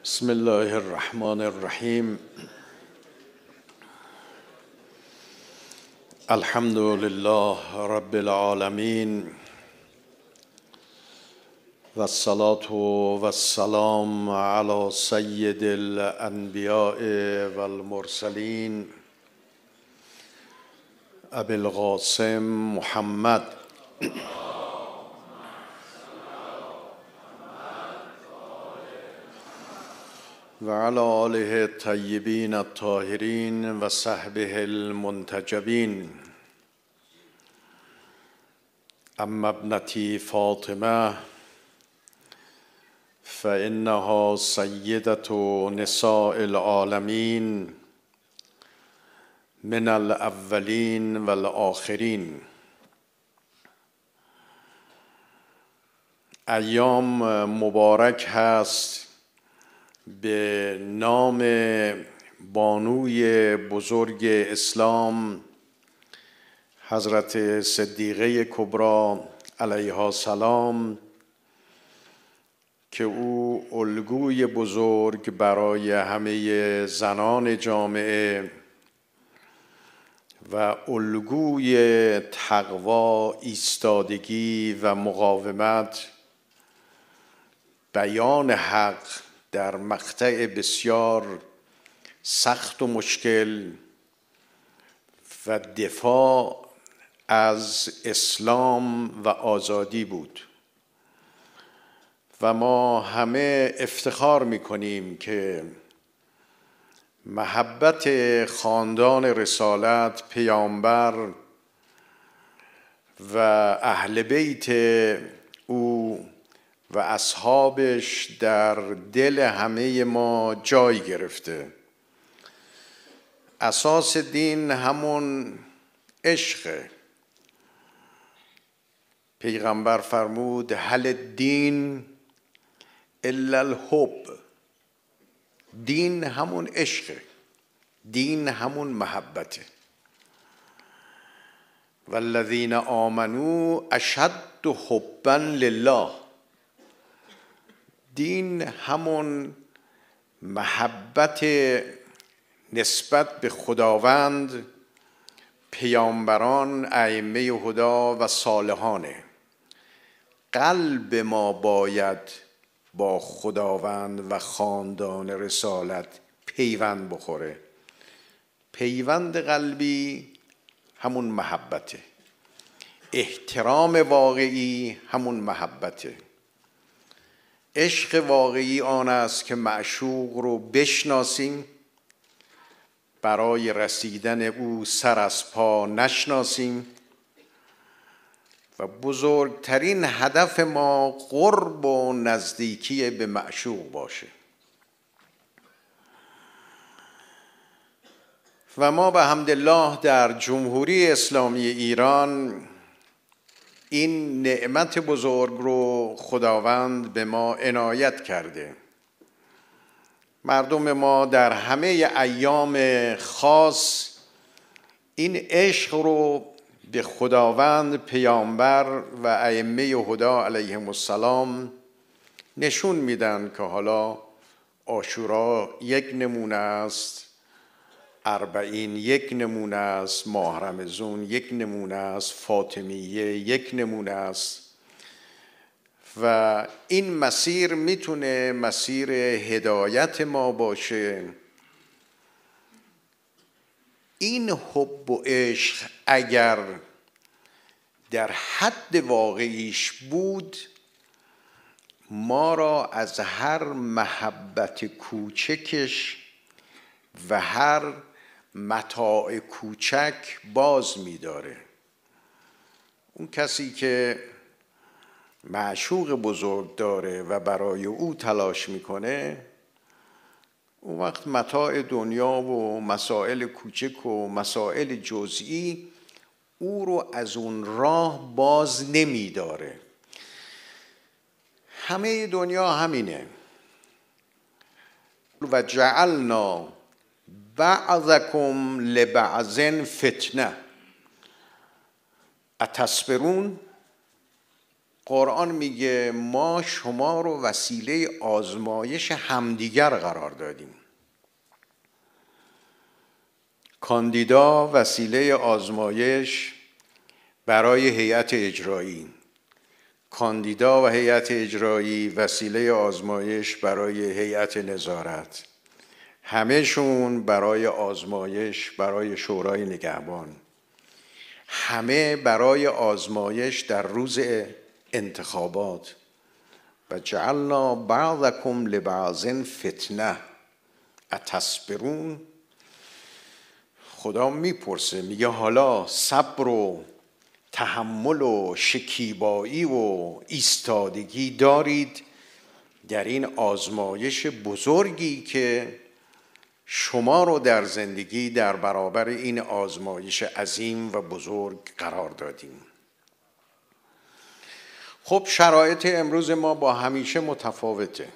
بسم الله الرحمن الرحیم. الحمد لله رب العالمین و الصلاة و السلام علی سید الانبیاء و المرسلین ابی القاسم محمد و علی آله الطیبین الطاهرین و صحبه المنتجبین. اما ابنتی فاطمه فإنها سیدة نساء العالمین من الاولین و الآخرین. ایام مبارک هست به نام بانوی بزرگ اسلام حضرت صدیقه کبری علیها السلام که او الگوی بزرگ برای همه زنان جامعه و الگوی تقوا، ایستادگی و مقاومت، بیان حق در مقطع بسیار سخت و مشکل و دفاع از اسلام و آزادی بود. و ما همه افتخار می‌کنیم که محبت خاندان رسالت، پیامبر و اهل بیت او و اصحابش در دل همه ما جای گرفته. اساس دین همون عشقه. پیغمبر فرمود هل الدین الا الحب. دین همون عشقه، دین همون محبته. والذین آمنوا اشد حبا لله. دین همون محبت نسبت به خداوند، پیامبران، ائمه هدا و صالحانه. قلب ما باید با خداوند و خاندان رسالت پیوند بخوره. پیوند قلبی همون محبته. احترام واقعی همون محبته. عشق واقعی آن است که معشوق رو بشناسیم، برای رسیدن او سر از پا نشناسیم و بزرگترین هدف ما قرب و نزدیکی به معشوق باشه. و ما به حمدالله در جمهوری اسلامی ایران این نعمت بزرگ رو خداوند به ما عنایت کرده. مردم ما در همه ایام خاص این عشق رو به خداوند، پیامبر و ائمه هدا علیهم السلام نشون میدن که حالا عاشورا یک نمونه است، اربعین یک نمونه است، ماه رمضان یک نمونه است، فاطمیه یک نمونه است. و این مسیر میتونه مسیر هدایت ما باشه. این حب و عشق اگر در حد واقعیش بود، ما را از هر محبت کوچکش و هر متاع کوچک باز می‌داره. اون کسی که معشوق بزرگ داره و برای او تلاش میکنه، اون وقت متاع دنیا و مسائل کوچک و مسائل جزئی او رو از اون راه باز نمی‌داره. همه دنیا همینه. و جعلنا بعضکم لبعض فتنه اتصبرون. قرآن میگه ما شما رو وسیله آزمایش همدیگر قرار دادیم. کاندیدا وسیله آزمایش برای هیئت اجرایی، کاندیدا و هیئت اجرایی وسیله آزمایش برای هیئت نظارت، همه‌شون برای آزمایش برای شورای نگهبان، همه برای آزمایش در روز انتخابات. و جعلنا بعضکم لبعض فتنه اتصبرون. خدا میپرسه، میگه حالا صبر و تحمل و شکیبایی و ایستادگی دارید در این آزمایش بزرگی که شما رو در زندگی در برابر این آزمایش عظیم و بزرگ قرار دادیم. خب شرایط امروز ما با همیشه متفاوته.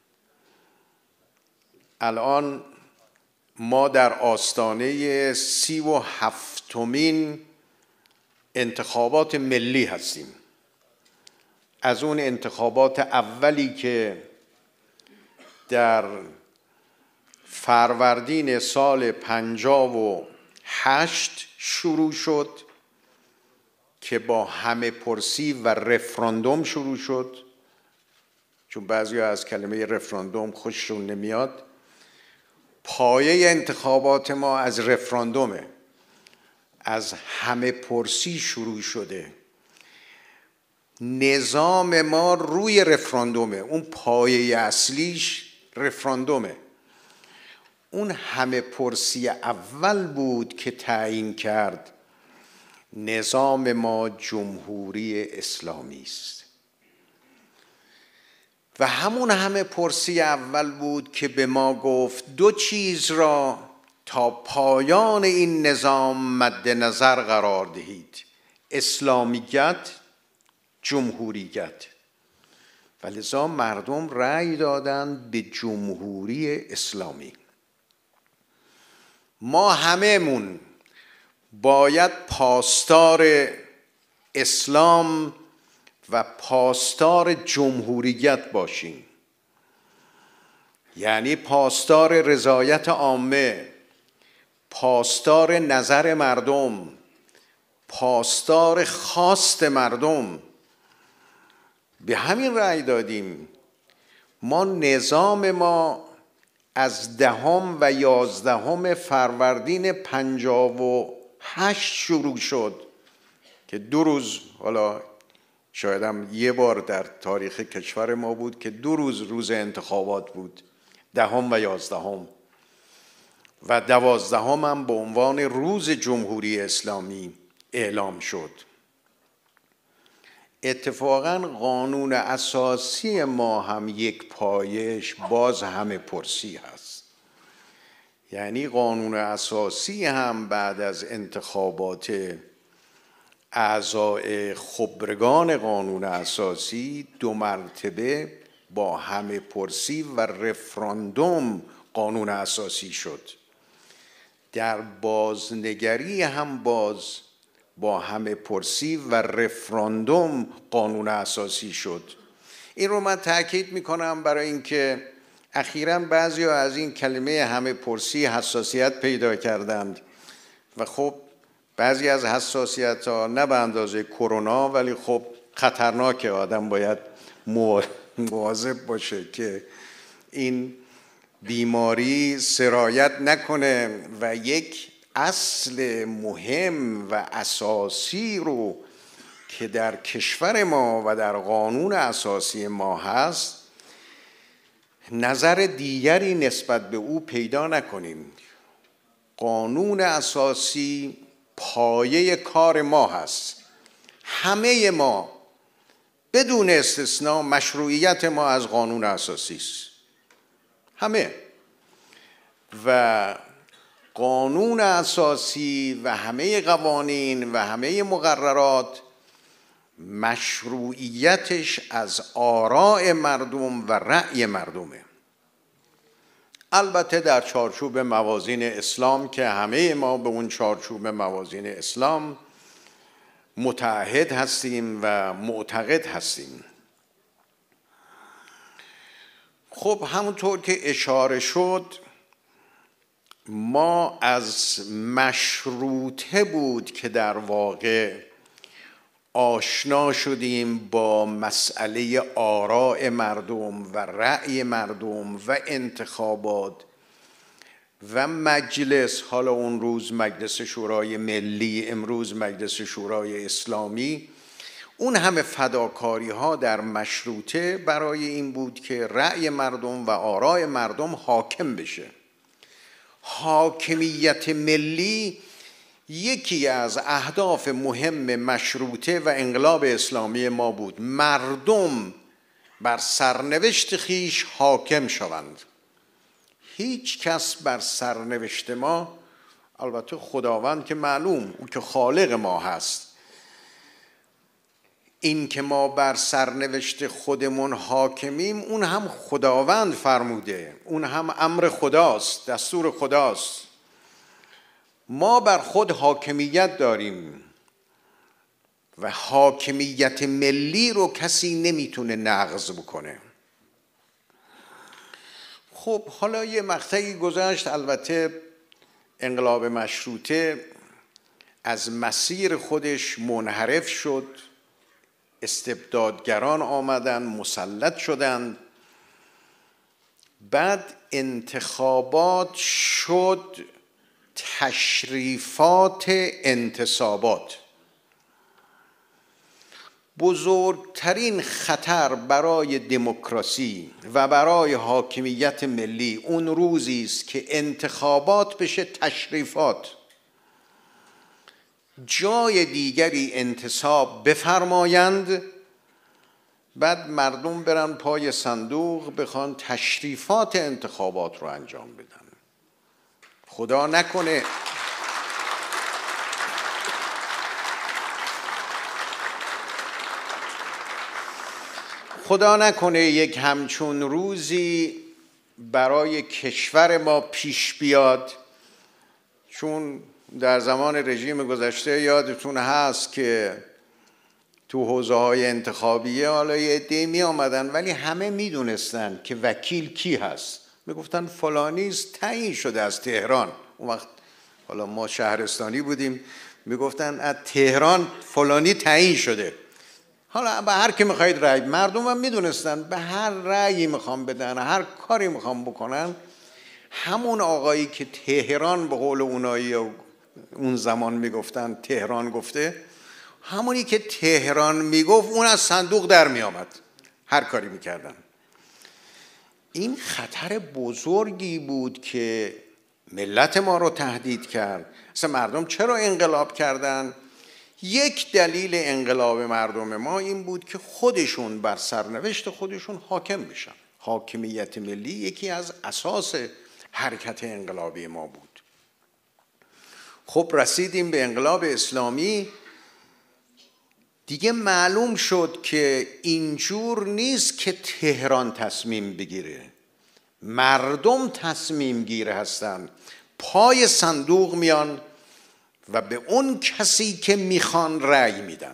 الان ما در آستانه 37مین انتخابات ملی هستیم. از اون انتخابات اولی که در فروردین سال 58 شروع شد که با همه پرسی و رفراندوم شروع شد، چون بعضی از کلمه رفراندوم خوششون نمیاد. پایه انتخابات ما از رفراندومه، از همه پرسی شروع شده. نظام ما روی رفراندومه، اون پایه اصلیش رفراندومه. اون همه پرسی اول بود که تعیین کرد نظام ما جمهوری اسلامی است و همون همه پرسی اول بود که به ما گفت دو چیز را تا پایان این نظام مد نظر قرار دهید: اسلامیت، جمهوریت. و لذا مردم رأی دادند به جمهوری اسلامی. ما همه‌مون باید پاسدار اسلام و پاسدار جمهوریت باشیم، یعنی پاسدار رضایت عامه، پاسدار نظر مردم، پاسدار خواست مردم. به همین رأی دادیم. ما نظام ما از 10 و 11 فروردین 58 شروع شد که 2 روز، حالا شاید هم یه بار در تاریخ کشور ما بود که 2 روز انتخابات بود، 10 و 11 و 12 هم به عنوان روز جمهوری اسلامی اعلام شد. اتفاقاً قانون اساسی ما هم یک پایش باز همه پرسی هست. یعنی قانون اساسی هم بعد از انتخابات اعضای خبرگان قانون اساسی 2 مرتبه با همه پرسی و رفراندوم قانون اساسی شد. در بازنگری هم باز با همه پرسی و رفراندوم قانون اساسی شد. این رو من تأکید میکنم برای اینکه اخیراً بعضیا از این کلمه همه پرسی حساسیت پیدا کردند و خب بعضی از حساسیت ها نه به اندازه کرونا ولی خب خطرناکه. آدم باید مواظب باشه که این بیماری سرایت نکنه و یک اصل مهم و اساسی رو که در کشور ما و در قانون اساسی ما هست نظر دیگری نسبت به او پیدا نکنیم. قانون اساسی پایه کار ما هست. همه ما بدون استثناء مشروعیت ما از قانون اساسی است. همه. و قانون اساسی و همه قوانین و همه مقررات مشروعیتش از آراء مردم و رأی مردمه. البته در چارچوب موازین اسلام که همه ما به اون چارچوب موازین اسلام متعهد هستیم و معتقد هستیم. خب همونطور که اشاره شد، ما از مشروطه بود که در واقع آشنا شدیم با مسئله آراء مردم و رأی مردم و انتخابات و مجلس، حالا اون روز مجلس شورای ملی، امروز مجلس شورای اسلامی. اون همه فداکاری ها در مشروطه برای این بود که رأی مردم و آراء مردم حاکم بشه. حاکمیت ملی یکی از اهداف مهم مشروطه و انقلاب اسلامی ما بود. مردم بر سرنوشت خیش حاکم شوند. هیچ کس بر سرنوشت ما، البته خداوند که معلوم، اون که خالق ما هست، این که ما بر سرنوشت خودمون حاکمیم اون هم خداوند فرموده، اون هم امر خداست، دستور خداست. ما بر خود حاکمیت داریم و حاکمیت ملی رو کسی نمیتونه نقض بکنه. خب حالا یه مقطعی گذشت، البته انقلاب مشروطه از مسیر خودش منحرف شد، استبدادگران آمدن، مسلط شدند، بعد انتخابات شد تشریفات انتصابات. بزرگترین خطر برای دموکراسی و برای حاکمیت ملی اون روزی است که انتخابات بشه تشریفات، جای دیگری انتصاب بفرمایند، بعد مردم برن پای صندوق بخوان تشریفات انتخابات رو انجام بدن. خدا نکنه خدا نکنه یک همچون روزی برای کشور ما پیش بیاد، چون در زمان رژیم گذشته یادتون هست که تو حوزه‌های انتخابیه حالا یه عده‌ای می آمدن ولی همه می دونستن که وکیل کی هست. می گفتن فلانی تعیین شده از تهران. اون وقت حالا ما شهرستانی بودیم، می گفتن از تهران فلانی تعیین شده. حالا به هر کی میخواید رأی، مردم هم میدونستن به هر رأیی میخوام بدن، هر کاری میخوام بکنن، همون آقایی که تهران به قول اونایی اون زمان میگفتن تهران گفته، همونی که تهران میگفت اون از صندوق در میآمد، هر کاری میکردن. این خطر بزرگی بود که ملت ما رو تهدید کرد. اصلا مردم چرا انقلاب کردن؟ یک دلیل انقلاب مردم ما این بود که خودشون بر سرنوشت خودشون حاکم بشن. حاکمیت ملی یکی از اساس حرکت انقلابی ما بود. خب رسیدیم به انقلاب اسلامی، دیگه معلوم شد که اینجور نیست که تهران تصمیم بگیره، مردم تصمیم گیره هستن، پای صندوق میان و به اون کسی که میخوان رأی میدن.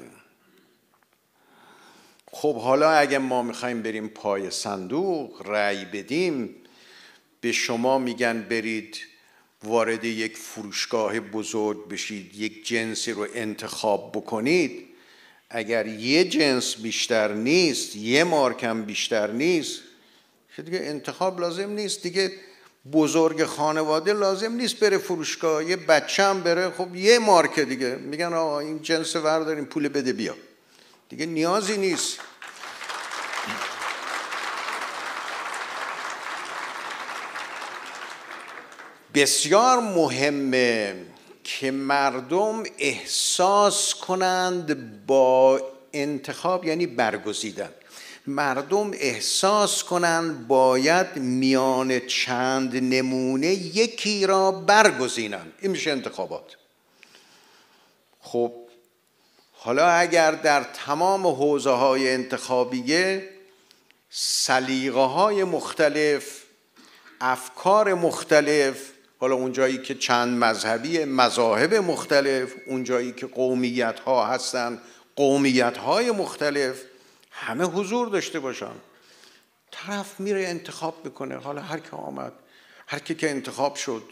خب حالا اگه ما میخوایم بریم پای صندوق رأی بدیم، به شما میگن برید وارد یک فروشگاه بزرگ بشید، یک جنسی رو انتخاب بکنید. اگر یه جنس بیشتر نیست، یه مارک هم بیشتر نیست، دیگه انتخاب لازم نیست. دیگه بزرگ خانواده لازم نیست بره فروشگاه، یه بچه هم بره، خب یه مارک دیگه میگن آقا این جنس ورداریم پول بده بیا، دیگه نیازی نیست. بسیار مهمه که مردم احساس کنند با انتخاب، یعنی برگزیدن، مردم احساس کنند باید میان چند نمونه یکی را برگزینند. این میشه انتخابات. خب حالا اگر در تمام حوزه‌های انتخابیه سلیقه‌های مختلف، افکار مختلف، حالا اونجایی که چند مذهبی، مذاهب مختلف، اونجایی که قومیت ها هستن، قومیت های مختلف، همه حضور داشته باشن. طرف میره انتخاب میکنه، حالا هر که آمد، هر که انتخاب شد.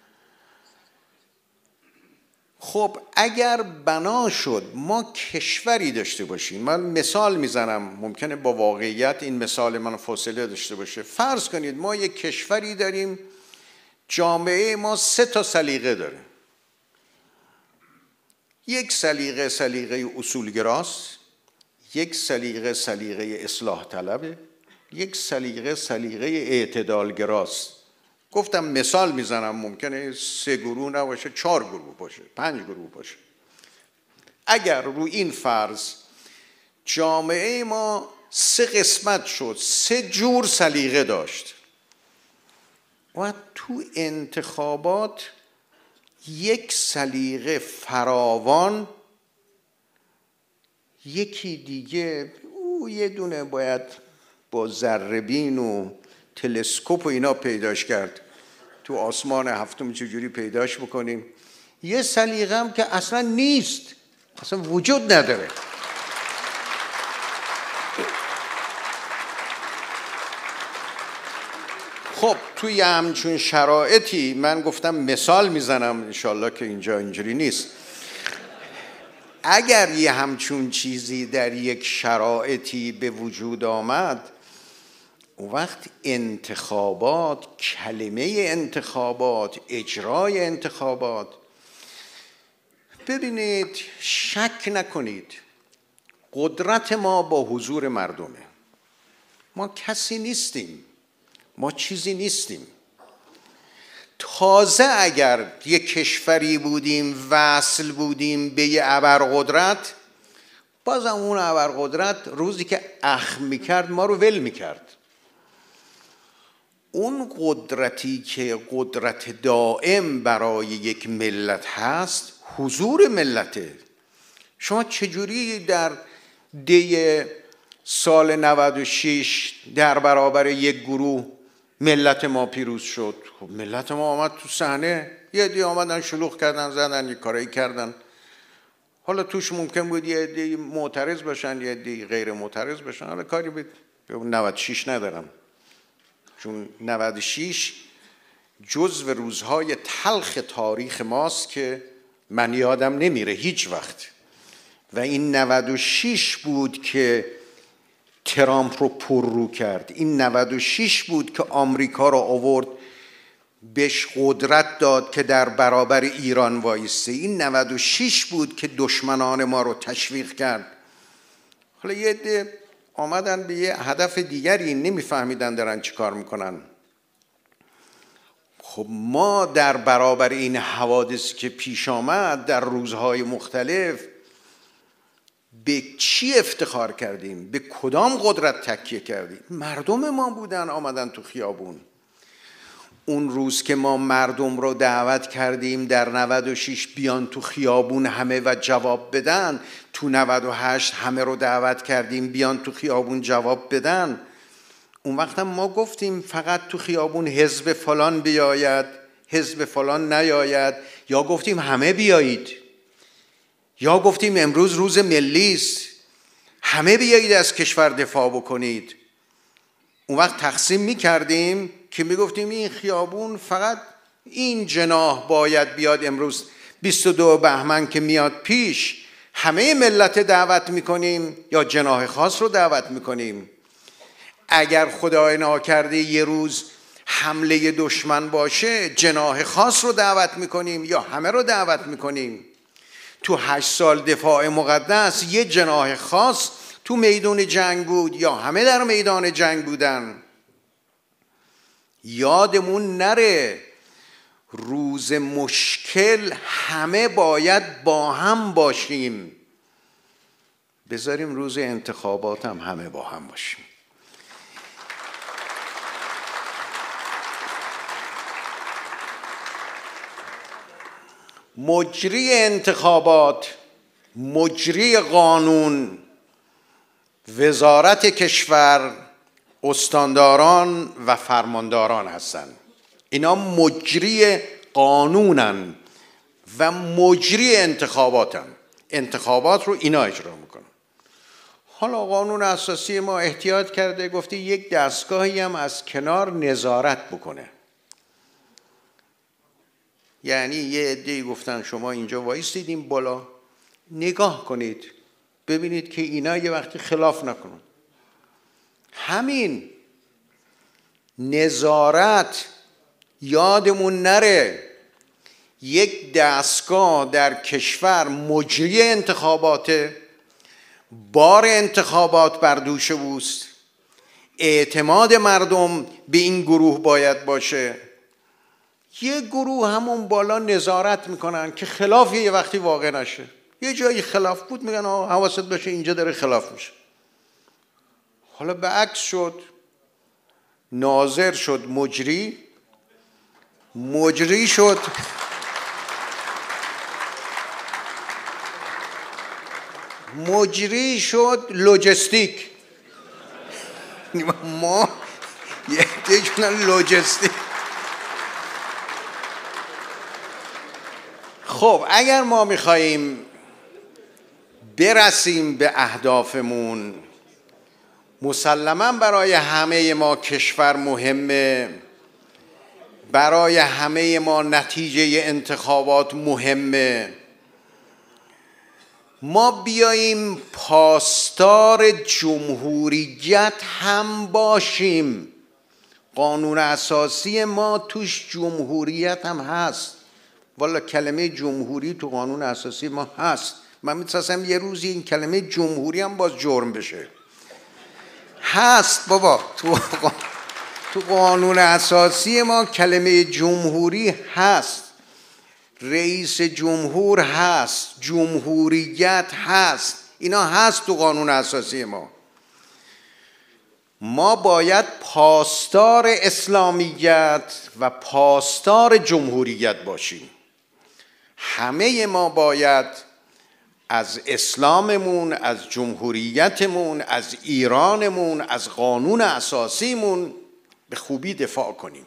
خب اگر بنا شد ما کشوری داشته باشیم، من مثال میزنم، ممکنه با واقعیت این مثال من فاصله داشته باشه. فرض کنید ما یک کشوری داریم، جامعه ما 3 تا سلیقه داره. یک سلیقه سلیقه اصولگراست، یک سلیقه سلیقه اصلاح طلبه، یک سلیقه سلیقه اعتدالگراست. گفتم مثال میزنم، ممکنه 3 گروه نباشه، 4 گروه باشه، 5 گروه باشه. اگر رو این فرض جامعه ما 3 قسمت شد، 3 جور سلیقه داشت و تو انتخابات یک سلیقه فراوان، یکی دیگه او یه دونه باید با ذره‌بین و تلسکوپ و اینا پیداش کرد، تو آسمان هفتم چجوری پیداش بکنیم. یه سلیقه هم که اصلا نیست، اصلا وجود نداره. خب توی همچون شرایطی من گفتم مثال میزنم، انشالله که اینجا اینجوری نیست. اگر یه همچون چیزی در یک شرایطی به وجود آمد، اون وقت انتخابات، کلمه انتخابات، اجرای انتخابات، ببینید شک نکنید قدرت ما با حضور مردمه. ما کسی نیستیم، ما چیزی نیستیم. تازه اگر یک کشوری بودیم، وصل بودیم به یه ابرقدرت، بازم اون ابرقدرت روزی که اخم میکرد ما رو ول میکرد. اون قدرتی که قدرت دائم برای یک ملت هست، حضور ملته. شما چجوری در دی سال 96 در برابر یک گروه ملت ما پیروز شد؟ خب ملت ما آمد تو صحنه، یه عده آمدن شلوغ کردن، زدن، یه کارایی کردن. حالا توش ممکن بود یه عده معترض باشن، یه عده غیر معترض باشن. حالا کاری به 96 ندارم، چون 96 جزو روزهای تلخ تاریخ ماست که من یادم نمیره هیچ وقت. و این 96 بود که ترامپ رو پررو کرد. این 96 بود که آمریکا رو آورد بهش قدرت داد که در برابر ایران وایسته. این 96 بود که دشمنان ما رو تشویق کرد. حالا یه عده آمدن به یه هدف دیگری، نمیفهمیدن دارن چی کار میکنن. خب ما در برابر این حوادثی که پیش آمد در روزهای مختلف به چی افتخار کردیم؟ به کدام قدرت تکیه کردیم؟ مردم ما بودن آمدن تو خیابون. اون روز که ما مردم رو دعوت کردیم در 96 بیان تو خیابون همه و جواب بدن، تو 98 همه رو دعوت کردیم بیان تو خیابون جواب بدن. اون وقت هم ما گفتیم فقط تو خیابون حزب فلان بیاید، حزب فلان نیاید، یا گفتیم همه بیایید، یا گفتیم امروز روز ملی است، همه بیایید از کشور دفاع بکنید. اون وقت تقسیم می‌کردیم که میگفتیم این خیابون فقط این جناح باید بیاد امروز 22 بهمن که میاد پیش، همه ملت دعوت میکنیم یا جناح خاص رو دعوت میکنیم. اگر خدای ناکرده یه روز حمله دشمن باشه، جناح خاص رو دعوت میکنیم یا همه رو دعوت میکنیم؟ تو 8 سال دفاع مقدس یه جناح خاص تو میدان جنگ بود یا همه در میدان جنگ بودن؟ یادمون نره روز مشکل همه باید با هم باشیم. بذاریم روز انتخابات هم همه با هم باشیم. مجری انتخابات، مجری قانون، وزارت کشور، استانداران و فرمانداران هستند. اینا مجری قانونن و مجری انتخاباتن. انتخابات رو اینا اجرا میکنن. حالا قانون اساسی ما احتیاط کرده، گفته یک دستگاهی هم از کنار نظارت بکنه. یعنی یه عده‌ای گفتن شما اینجا وایستید این بالا نگاه کنید ببینید که اینا یه وقتی خلاف نکنن. همین نظارت یادمون نره یک دستگاه در کشور مجری انتخاباته، بار انتخابات بر دوش اوست، اعتماد مردم به این گروه باید باشه. یه گروه همون بالا نظارت میکنن که خلاف یه وقتی واقع نشه. یه جایی خلاف بود میگن حواست باشه اینجا داره خلاف میشه. حالا به عکس شد، ناظر شد مجری، مجری شد لوجستیک. ما یه جونن لوجستیک. خب اگر ما میخواییم برسیم به اهدافمون، مسلماً برای همه ما کشور مهمه، برای همه ما نتیجه انتخابات مهمه. ما بیاییم پاسدار جمهوریت هم باشیم. قانون اساسی ما توش جمهوریت هم هست. والا کلمه جمهوری تو قانون اساسی ما هست. من می‌خواستم یه روزی این کلمه جمهوری هم باز جرم بشه. هست بابا، تو قانون اساسی ما کلمه جمهوری هست. رئیس جمهور هست، جمهوریت هست، اینا هست تو قانون اساسی ما. ما باید پاسدار اسلامیت و پاسدار جمهوریت باشیم. همه ما باید از اسلاممون، از جمهوریتمون، از ایرانمون، از قانون اساسیمون به خوبی دفاع کنیم.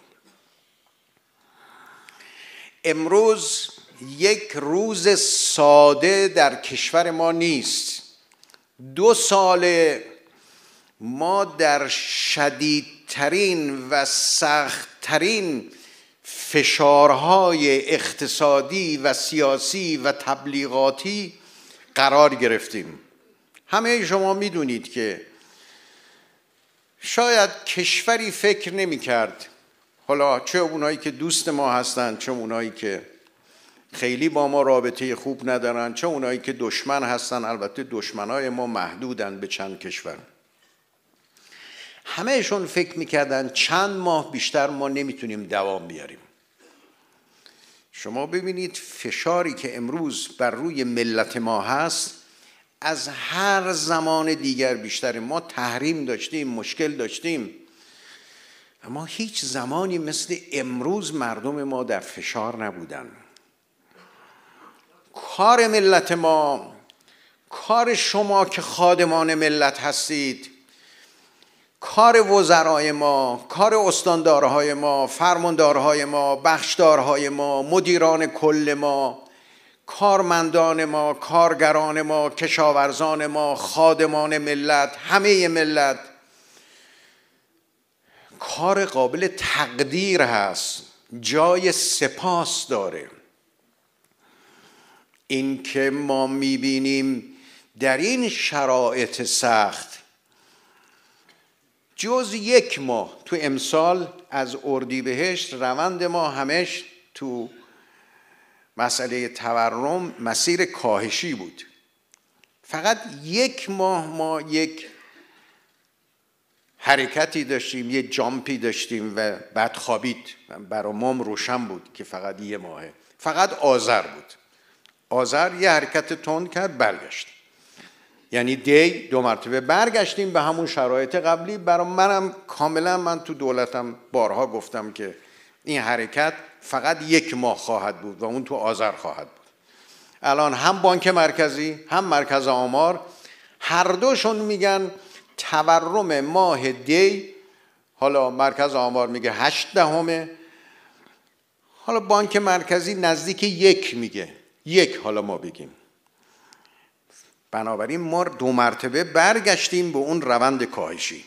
امروز یک روز ساده در کشور ما نیست. 2 سال ما در شدیدترین و سختترین فشارهای اقتصادی و سیاسی و تبلیغاتی قرار گرفتیم. همه شما میدونید که شاید کشوری فکر نمی کرد، حالا چه اونایی که دوست ما هستن، چه اونایی که خیلی با ما رابطه خوب ندارن، چه اونایی که دشمن هستن. البته دشمنای ما محدودن به چند کشور. همهشون فکر میکردن چند ماه بیشتر ما نمیتونیم دوام بیاریم. شما ببینید فشاری که امروز بر روی ملت ما هست از هر زمان دیگر بیشتر. ما تحریم داشتیم، مشکل داشتیم، اما هیچ زمانی مثل امروز مردم ما در فشار نبودن. کار ملت ما، کار شما که خادمان ملت هستید، کار وزرای ما، کار استاندارهای ما، فرماندارهای ما، بخشدارهای ما، مدیران کل ما، کارمندان ما، کارگران ما، کشاورزان ما، خادمان ملت، همه ملت، کار قابل تقدیر هست، جای سپاس داره. این که ما میبینیم در این شرایط سخت جز 1 ماه تو امسال از اردیبهشت روند ما همش تو مسئله تورم مسیر کاهشی بود. فقط 1 ماه ما یک حرکتی داشتیم، یه جامپی داشتیم و بعد خوابید. برای ما روشن بود که فقط 1 ماهه. فقط آذر بود. آذر یه حرکت تند کرد، برگشت. یعنی 2 مرتبه برگشتیم به همون شرایط قبلی. برای منم کاملا، من تو دولتم بارها گفتم که این حرکت فقط 1 ماه خواهد بود و اون تو آذر خواهد بود. الان هم بانک مرکزی هم مرکز آمار هر دوشون میگن تورم ماه دی، حالا مرکز آمار میگه 8 دهمه، حالا بانک مرکزی نزدیک 1 میگه، 1 حالا ما بگیم. بنابراین ما 2 مرتبه برگشتیم به اون روند کاهشی.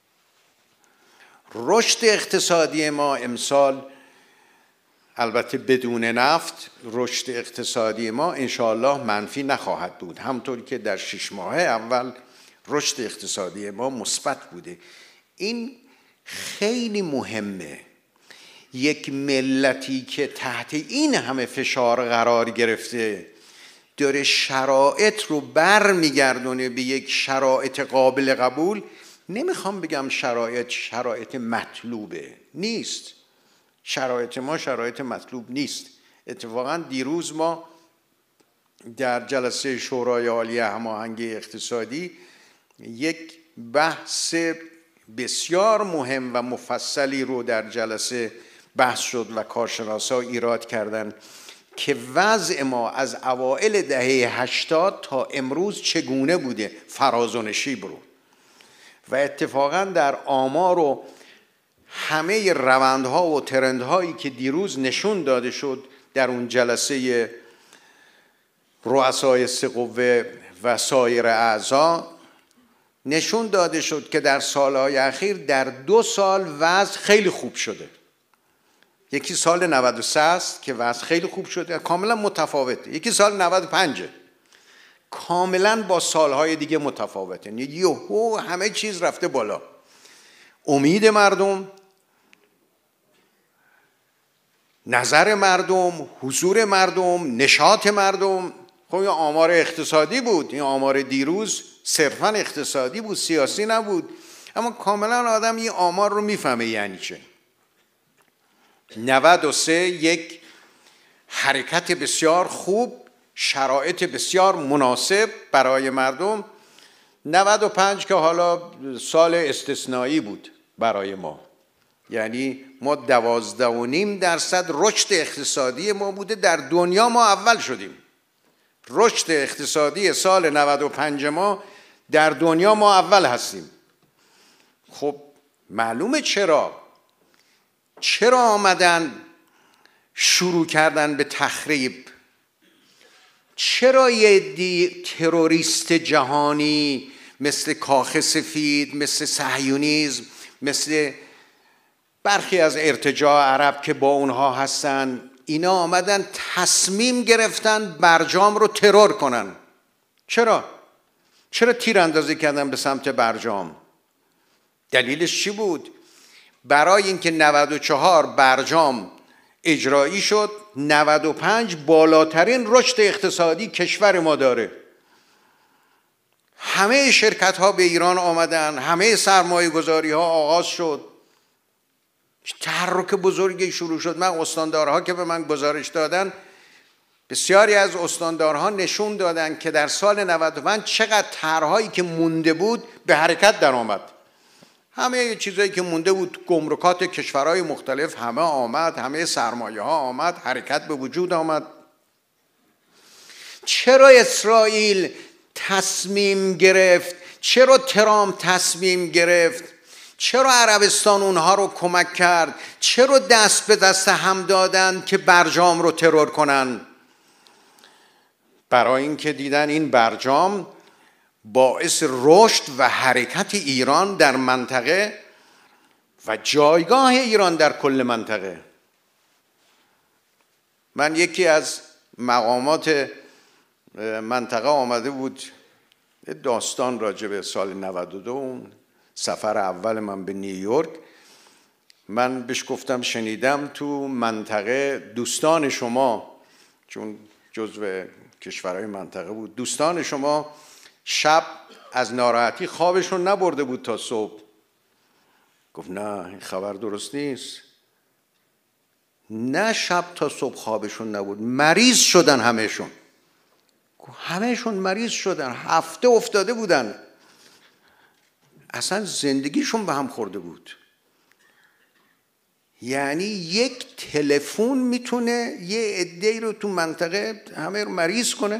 رشد اقتصادی ما امسال البته بدون نفت رشد اقتصادی ما انشاءالله منفی نخواهد بود، همطور که در 6 ماه اول رشد اقتصادی ما مثبت بوده. این خیلی مهمه. یک ملتی که تحت این همه فشار قرار گرفته داره شرایط رو بر میگردونه به یک شرایط قابل قبول، نمیخوام بگم شرایط مطلوبه، نیست. شرایط ما شرایط مطلوب نیست. اتفاقا دیروز ما در جلسه شورای عالی هماهنگی اقتصادی یک بحث بسیار مهم و مفصلی رو در جلسه بحث شد و کارشناسا ایراد کردن که وضع ما از اوائل دهه 80 تا امروز چگونه بوده، فراز و نشیب رو. و اتفاقا در آمار و همه روندها و ترندهایی که دیروز نشون داده شد در اون جلسه رؤسای 3 قوه و سایر اعضا، نشون داده شد که در سالهای اخیر در 2 سال وضع خیلی خوب شده. یکی سال 93 است که وضع خیلی خوب شده، کاملا متفاوته. یکی سال 95 کاملا با سالهای دیگه متفاوته. یهو همه چیز رفته بالا. امید مردم، نظر مردم، حضور مردم، نشاط مردم. خب این آمار اقتصادی بود، این آمار دیروز صرفا اقتصادی بود، سیاسی نبود، اما کاملا آدم این آمار رو میفهمه یعنی چه. 93 یک حرکت بسیار خوب، شرایط بسیار مناسب برای مردم. 95 که حالا سال استثنایی بود برای ما، یعنی ما 12.5% رشد اقتصادی ما بوده، در دنیا ما اول شدیم. رشد اقتصادی سال 95 ما در دنیا ما اول هستیم. خب معلومه چرا آمدن شروع کردن به تخریب؟ چرا یه تروریست جهانی مثل کاخ سفید، مثل صهیونیسم، مثل برخی از ارتجاع عرب که با اونها هستن، اینا آمدن تصمیم گرفتن برجام رو ترور کنن؟ چرا تیراندازی کردن به سمت برجام؟ دلیلش چی بود؟ برای اینکه 94 برجام اجرایی شد، 95 بالاترین رشد اقتصادی کشور ما داره. همه شرکت ها به ایران آمدن، همه سرمایه گذاری ها آغاز شد، تحرک بزرگی شروع شد. من استاندارها که به من گزارش دادن، بسیاری از استاندارها نشون دادن که در سال 95 چقدر طرحهایی که مونده بود به حرکت در آمد. همه چیزایی که مونده بود، گمرکات کشورهای مختلف همه آمد، همه سرمایه ها آمد، حرکت به وجود آمد. چرا اسرائیل تصمیم گرفت؟ چرا ترامپ تصمیم گرفت؟ چرا عربستان اونها رو کمک کرد؟ چرا دست به دست هم دادن که برجام رو ترور کنن؟ برای اینکه دیدن این برجام باعث رشد و حرکت ایران در منطقه و جایگاه ایران در کل منطقه. من یکی از مقامات منطقه آمده بود داستان راجع به سال 92، اون سفر اول من به نیویورک، من بهش گفتم شنیدم تو منطقه دوستان شما، چون جزو کشورهای منطقه بود، دوستان شما شب از ناراحتی خوابشون نبرده بود تا صبح. گفت نه این خبر درست نیست. نه شب تا صبح خوابشون نبود، مریض شدن همهشون مریض شدن، هفته افتاده بودن، اصلا زندگیشون به هم خورده بود. یعنی یک تلفن میتونه یه عده‌ای رو تو منطقه همه رو مریض کنه.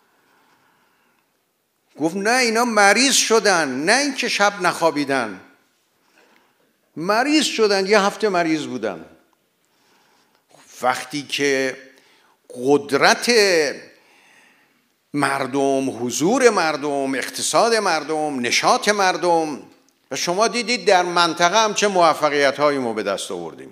گفت نه اینا مریض شدن، نه اینکه شب نخوابیدن، مریض شدن، یه هفته مریض بودن. وقتی که قدرت مردم، حضور مردم، اقتصاد مردم، نشاط مردم، و شما دیدید در منطقه هم چه موفقیت هایی ما به دست آوردیم.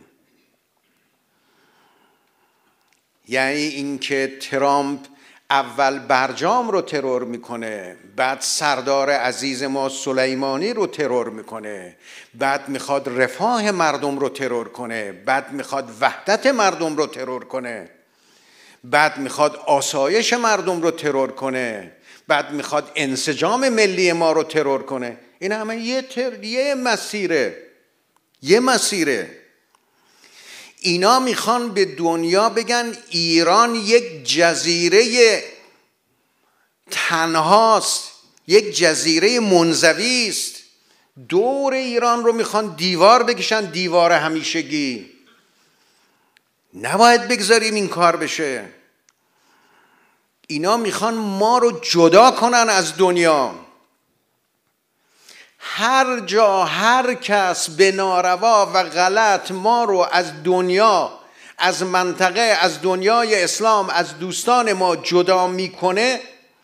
یعنی اینکه ترامپ اول برجام رو ترور میکنه، بعد سردار عزیز ما سلیمانی رو ترور میکنه، بعد میخواد رفاه مردم رو ترور کنه، بعد میخواد وحدت مردم رو ترور کنه، بعد میخواد آسایش مردم رو ترور کنه، بعد میخواد انسجام ملی ما رو ترور کنه. این همه یه مسیره. اینا میخوان به دنیا بگن ایران یک جزیره تنهاست، یک جزیره منزوی است. دور ایران رو میخوان دیوار بکشن، دیوار همیشگی. نباید بگذاریم این کار بشه. اینا میخوان ما رو جدا کنن از دنیا. هر جا هر کس به ناروا و غلط ما رو از دنیا، از منطقه، از دنیای اسلام، از دوستان ما جدا میکنه،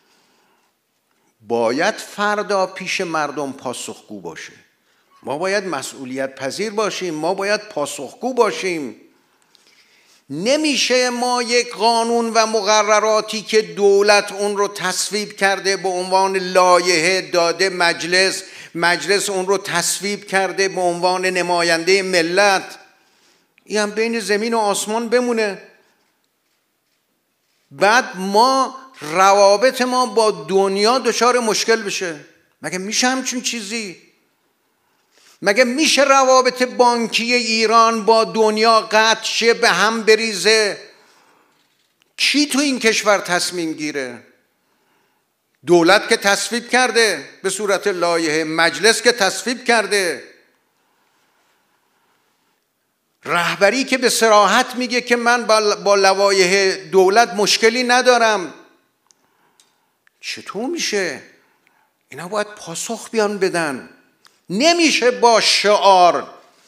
باید فردا پیش مردم پاسخگو باشه. ما باید مسئولیت پذیر باشیم، ما باید پاسخگو باشیم. نمیشه ما یک قانون و مقرراتی که دولت اون رو تصویب کرده به عنوان لایحه داده مجلس اون رو تصویب کرده به عنوان نماینده ملت، این هم بین زمین و آسمان بمونه. بعد روابط ما با دنیا دچار مشکل بشه. مگه میشه همچین چیزی؟ مگه میشه روابط بانکی ایران با دنیا قطع شه، به هم بریزه؟ کی تو این کشور تصمیم گیره؟ دولت که تصویب کرده به صورت لایحه، مجلس که تصویب کرده، رهبری که به صراحت میگه که من با لوایح دولت مشکلی ندارم. چطور میشه؟ اینا باید پاسخ بیان بدن. نمیشه با شعار،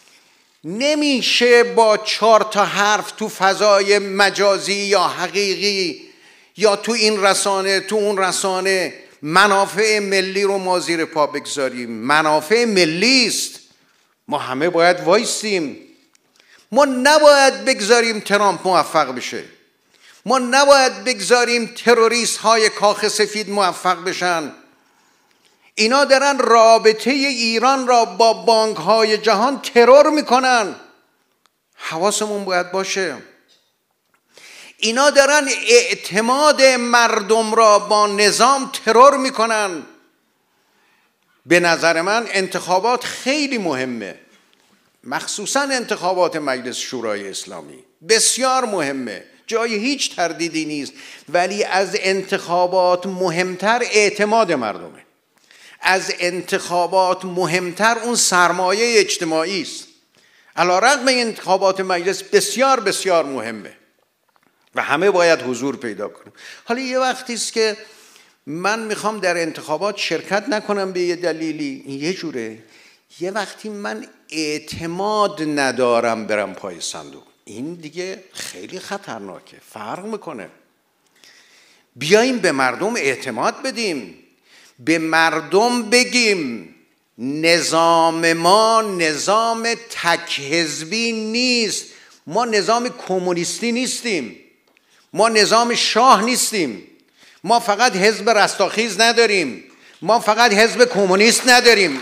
نمیشه با 4 تا حرف تو فضای مجازی یا حقیقی یا تو این رسانه تو اون رسانه منافع ملی رو ما زیر پا بگذاریم. منافع ملی است، ما همه باید وایسیم. ما نباید بگذاریم ترامپ موفق بشه، ما نباید بگذاریم تروریست های کاخ سفید موفق بشن. اینا دارن رابطه ایران را با بانک های جهان ترور میکنن، حواسمون باید باشه. اینا دارن اعتماد مردم را با نظام ترور میکنن. به نظر من انتخابات خیلی مهمه، مخصوصا انتخابات مجلس شورای اسلامی بسیار مهمه، جای هیچ تردیدی نیست. ولی از انتخابات مهمتر اعتماد مردمه، از انتخابات مهمتر اون سرمایه اجتماعی است. علی‌رغم انتخابات مجلس بسیار بسیار مهمه و همه باید حضور پیدا کنیم. حالا یه وقتی است که من میخوام در انتخابات شرکت نکنم به یه دلیلی، این یه جوره. یه وقتی من اعتماد ندارم برم پای صندوق، این دیگه خیلی خطرناکه، فرق میکنه. بیاییم به مردم اعتماد بدیم، به مردم بگیم نظام ما نظام تک حزبی نیست، ما نظام کمونیستی نیستیم، ما نظام شاه نیستیم، ما فقط حزب رستاخیز نداریم، ما فقط حزب کمونیست نداریم،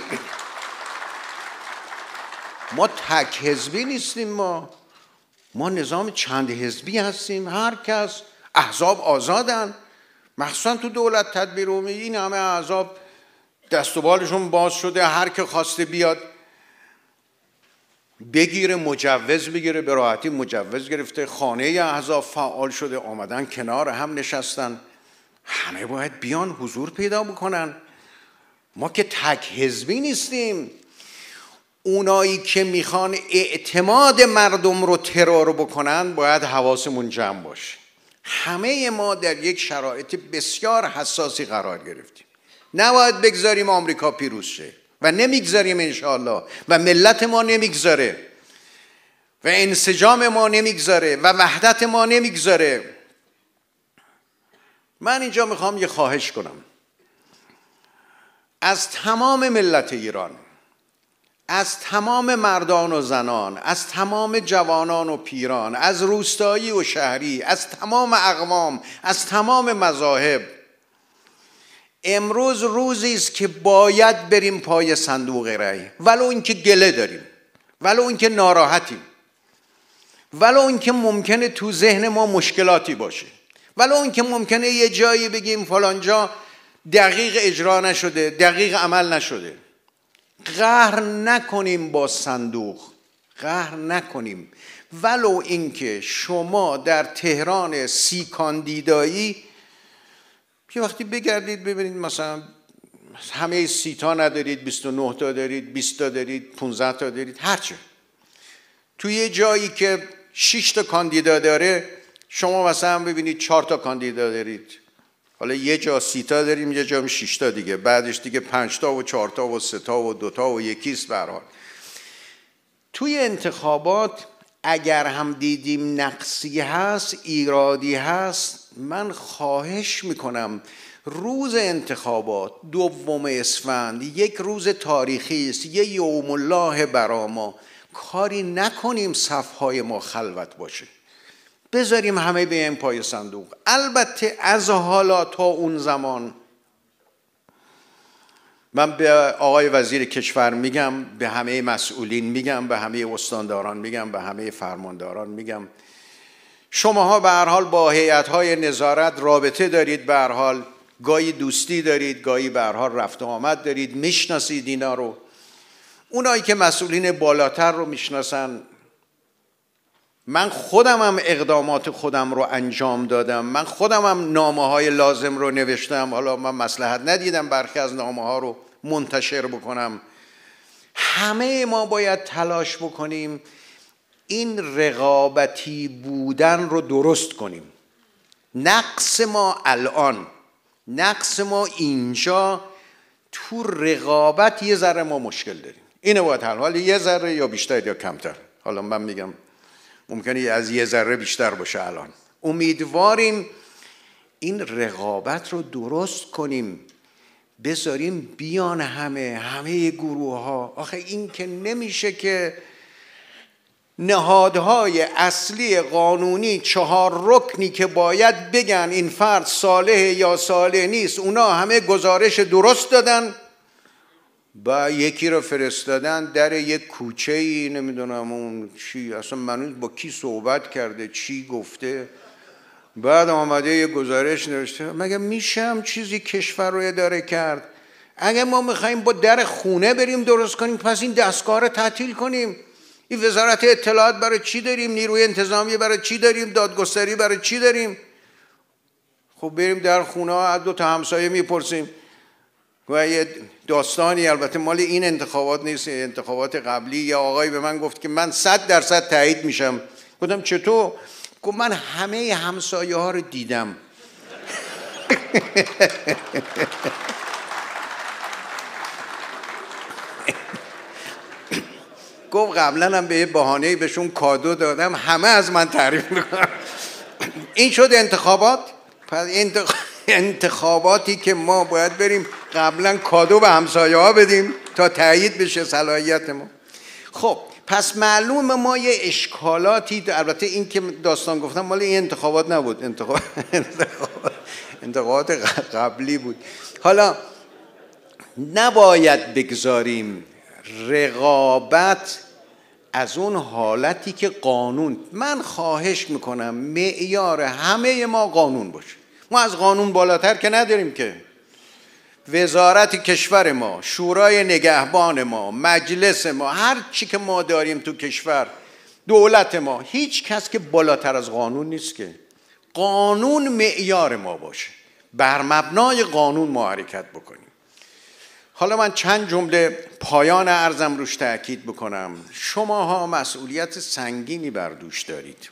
ما تک حزبی نیستیم، ما نظام چند حزبی هستیم. هر کس، احزاب آزادن، مخصوصا تو دولت تدبیر عمومی این همه احزاب دست و بالشون باز شده، هر که خواسته بیاد بگیره مجوز بگیره، به راحتی مجوز گرفته، خانه احزاب فعال شده، آمدن کنار هم نشستن. همه باید بیان حضور پیدا بکنن. ما که تک حزبی نیستیم. اونایی که میخوان اعتماد مردم رو ترور بکنن باید حواسمون جمع باشه. همه ما در یک شرایط بسیار حساسی قرار گرفتیم. نباید بگذاریم آمریکا پیروز شه و نمیگذاریم انشاءالله و ملت ما نمیگذاره. و انسجام ما نمیگذاره و وحدت ما نمیگذاره. من اینجا میخوام یه خواهش کنم از تمام ملت ایران، از تمام مردان و زنان، از تمام جوانان و پیران، از روستایی و شهری، از تمام اقوام، از تمام مذاهب. امروز روزی است که باید بریم پای صندوق رأی، ولو اینکه گله داریم، ولو اینکه ناراحتیم، ولو اینکه ممکنه تو ذهن ما مشکلاتی باشه، ولو اینکه ممکنه یه جایی بگیم فلان جا دقیق اجرا نشده، دقیق عمل نشده. قهر نکنیم با صندوق، قهر نکنیم. ولو اینکه شما در تهران 30 کاندیدایی یه وقتی بگردید ببینید مثلا همه 30 تا ندارید، 29 تا دارید، 20 تا دارید، 15 تا دارید، هرچه. توی یه جایی که 6 تا کاندیدا داره شما مثلا ببینید 4 تا کاندیدا دارید. حالا یه جا 30 تا داریم، یه جا 6 تا دیگه، بعدش دیگه 5 تا و 4 تا و 3 تا و 2 تا و یکیست. به هر حال توی انتخابات اگر هم دیدیم نقصی هست، ایرادی هست، من خواهش میکنم روز انتخابات 2 اسفند یک روز تاریخی است، یه یوم الله برا ما، کاری نکنیم صفهای ما خلوت باشه، بذاریم همه بیایم پای صندوق. البته از حالا تا اون زمان من به آقای وزیر کشور میگم، به همه مسئولین میگم، به همه استانداران میگم، به همه فرمانداران میگم، شماها به هر حال با هیئت‌های نظارت رابطه دارید، به هر حال گاهی دوستی دارید، گاهی به هر حال رفت و آمد دارید، میشناسید اینا رو. اونایی که مسئولین بالاتر رو میشناسن، من خودم هم اقدامات خودم رو انجام دادم، من خودم هم نامه‌های لازم رو نوشتم. حالا من مصلحت ندیدم برخی از نامه‌ها رو منتشر بکنم. همه ما باید تلاش بکنیم این رقابتی بودن رو درست کنیم. نقص ما الان، نقص ما اینجا تو رقابت یه ذره ما مشکل داریم. اینه باید حل، حالا یه ذره یا بیشتر یا کمتر، حالا من میگم ممکنه از یه ذره بیشتر باشه. الان امیدواریم این رقابت رو درست کنیم، بذاریم بیان همه گروه ها. آخه این که نمیشه که نهادهای اصلی قانونی 4 رکنی که باید بگن این فرد صالح یا صالح نیست، اونا همه گزارش درست دادن با یکی رو فرستادن در یک کوچه‌ای، نمیدونم اون چی، اصلا منوز با کی صحبت کرده، چی گفته، بعد آمده یه گزارش نوشته. مگه میشه هم چیزی کشور رو اداره کرد؟ اگه ما میخواییم با در خونه بریم درست کنیم، پس این دستگاه رو تعطیل کنیم. این وزارت اطلاعات برای چی داریم؟ نیروی انتظامی برای چی داریم؟ دادگستری برای چی داریم؟ خب بریم در خونه ها از 2 تا همسایه میپرسیم. و یه داستانی، البته مال این انتخابات نیست، انتخابات قبلی، یا آقای به من گفت که من 100% تایید میشم. گفتم چطور؟ گفت من همه همسایه ها رو دیدم. گفت قبلا هم به یه بهانه‌ای بهشون کادو دادم، همه از من تعریف میکنن. این شد انتخابات. پس انتخاباتی که ما باید بریم قبلا کادو به همسایه ها بدیم تا تایید بشه صلاحیت ما. خب پس معلوم ما یه اشکالاتی، البته این که داستان گفتم مال این انتخابات نبود، انتخابات قبلی بود. حالا نباید بگذاریم رقابت از اون حالتی که قانون، من خواهش میکنم معیار همه ما قانون باشه. ما از قانون بالاتر که نداریم که. وزارت کشور ما، شورای نگهبان ما، مجلس ما، هر چی که ما داریم تو کشور، دولت ما، هیچ کس که بالاتر از قانون نیست که. قانون معیار ما باشه، بر مبنای قانون ما حرکت بکنیم. حالا من چند جمله پایان عرضم روش تأکید بکنم. شماها مسئولیت سنگینی بر دوش دارید.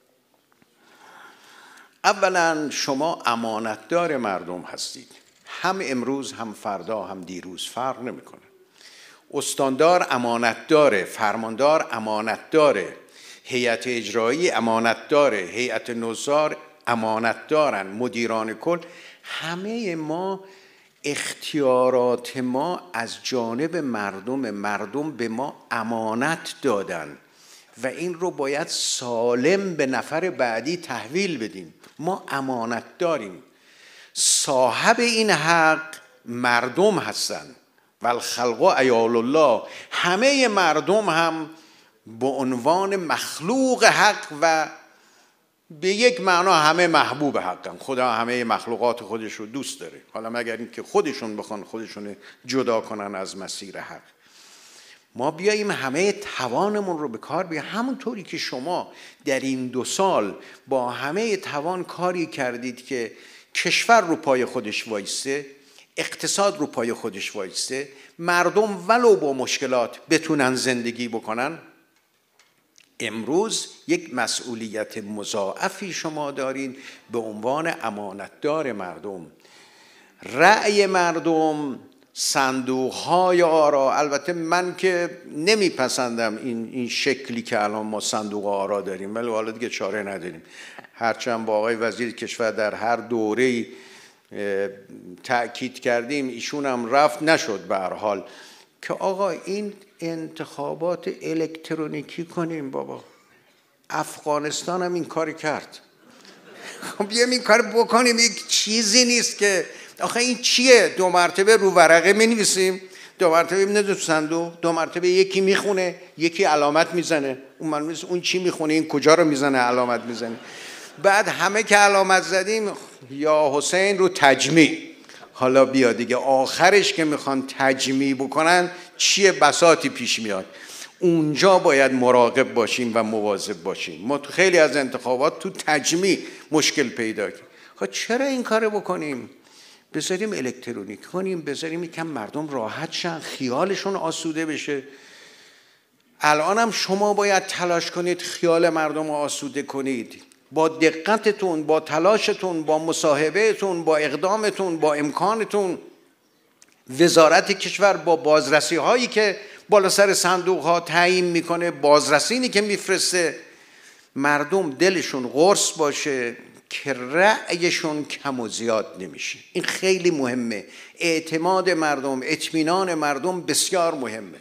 اولا شما امانتدار مردم هستید، هم امروز هم فردا هم دیروز فرق نمیکنه. استاندار امانتداره، فرماندار امانتداره، هیئت اجرایی امانت داره، هیئت نظار امانت دارن، مدیران کل، همه ما اختیارات ما از جانب مردم به ما امانت دادن و این رو باید سالم به نفر بعدی تحویل بدیم. ما امانت داریم، صاحب این حق مردم هستن و الخلق عیال الله، همه مردم هم به عنوان مخلوق حق و به یک معنا همه محبوب حقن. خدا همه مخلوقات خودش رو دوست داره، حالا مگر اینکه خودشون بخوان خودشون جدا کنن از مسیر حق. ما بیاییم همه توانمون رو به کار بیاریم، همونطوری که شما در این 2 سال با همه توان کاری کردید که کشور رو پای خودش وایسته، اقتصاد رو پای خودش وایسته، مردم ولو با مشکلات بتونن زندگی بکنن. امروز یک مسئولیت مضاعفی شما دارین به عنوان امانتدار مردم. رأی مردم، صندوق‌های آرا، البته من که نمیپسندم این شکلی که الان ما صندوق آرا داریم، ولی حالا دیگه چاره نداریم. هرچند با آقای وزیر کشور در هر دوره‌ای تأکید کردیم، ایشون هم رفت نشد به هر حال که آقا این انتخابات الکترونیکی کنیم. بابا افغانستان هم این کار کرد، خب بیایم این کار بکنیم. یک چیزی نیست که آخه این چیه 2 مرتبه رو ورقه می‌نویسیم، 2 مرتبه می‌نه تو صندوق، 2 مرتبه یکی میخونه یکی علامت میزنه، اون چی میخونه این کجا رو میزنه علامت میزنه. بعد همه که علامت زدیم یا حسین رو تجمیع. حالا بیا دیگه آخرش که میخوان تجمیع بکنن چیه بساطی پیش میاد. اونجا باید مراقب باشیم و مواظب باشیم. ما تو خیلی از انتخابات تو تجمیع مشکل پیدا کردیم. خب چرا این کارو بکنیم؟ بذاریم الکترونیک کنیم، بذاریم یکم مردم راحت شن، خیالشون آسوده بشه. الان هم شما باید تلاش کنید خیال مردم رو آسوده کنید، با دقتتون، با تلاشتون، با مصاحبهتون، با اقدامتون، با امکانتون. وزارت کشور با بازرسی هایی که بالا سر صندوق ها تعیین میکنه، بازرسینی که میفرسته، مردم دلشون قرص باشه که رأیشون کم و زیاد نمیشه. این خیلی مهمه. اعتماد مردم، اطمینان مردم بسیار مهمه.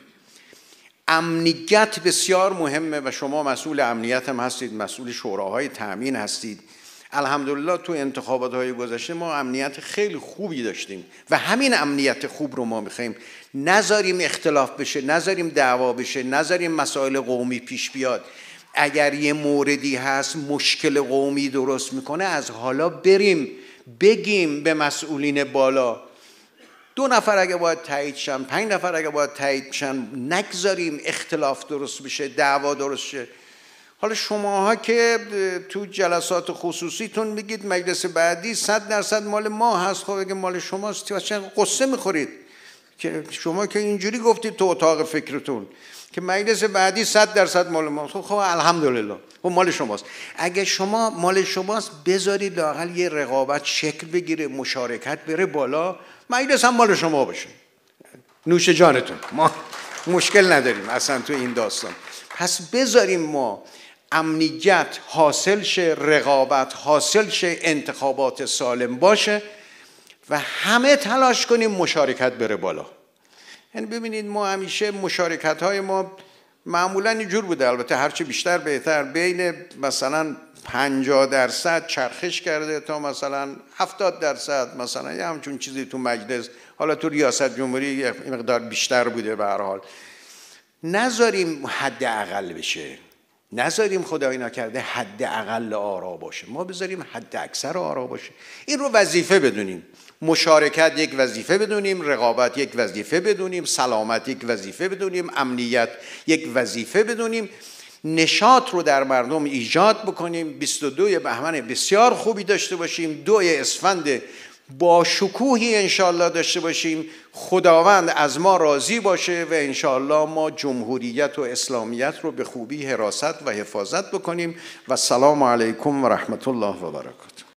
امنیت بسیار مهمه و شما مسئول امنیت هم هستید، مسئول شوراهای تأمین هستید. الحمدلله تو انتخابات های گذشته ما امنیت خیلی خوبی داشتیم و همین امنیت خوب رو ما میخوایم. نذاریم اختلاف بشه، نذاریم دعوا بشه، نذاریم مسائل قومی پیش بیاد. اگر یه موردی هست مشکل قومی درست میکنه، از حالا بریم بگیم به مسئولین بالا. 2 نفر اگه باید تایید شن، 5 نفر اگه باید تایید شن، نگذاریم اختلاف درست بشه، دعوا درست شه. حالا شماها که تو جلسات خصوصیتون میگید مجلس بعدی 100% مال ما هست، خب اگه مال شماست چرا قصه میخورید؟ که شما که اینجوری گفتید تو اتاق فکرتون که مجلس بعدی 100% مال ماست، خب الحمدلله خب مال شماست. اگه شما مال شماست بذارید لااقل یه رقابت شکل بگیره، مشارکت بره بالا، مجلس هم مال شما باشه. نوش جانتون، ما مشکل نداریم اصلا تو این داستان. پس بذاریم ما امنیت حاصل شه، رقابت حاصل شه، انتخابات سالم باشه و همه تلاش کنیم مشارکت بره بالا. یعنی ببینید ما همیشه مشارکت های ما معمولا اینجور بوده، البته هرچی بیشتر بهتر، بین مثلا 50% چرخش کرده تا مثلا 70% مثلا یه همچون چیزی تو مجلس. حالا تو ریاست جمهوری یه مقدار بیشتر بوده. به هر حال نذاریم حد اقل بشه، نذاریم خدای نکرده حد اقل آرا باشه، ما بذاریم حد اکثر آرا باشه. این رو وظیفه بدونیم، مشارکت یک وظیفه بدونیم، رقابت یک وظیفه بدونیم، سلامت یک وظیفه بدونیم، امنیت یک وظیفه بدونیم، نشاط رو در مردم ایجاد بکنیم، 22 بهمن بسیار خوبی داشته باشیم، 2 اسفند با شکوهی انشالله داشته باشیم، خداوند از ما راضی باشه و انشالله ما جمهوریت و اسلامیت رو به خوبی حراست و حفاظت بکنیم. و السلام علیکم و رحمت الله و برکاته.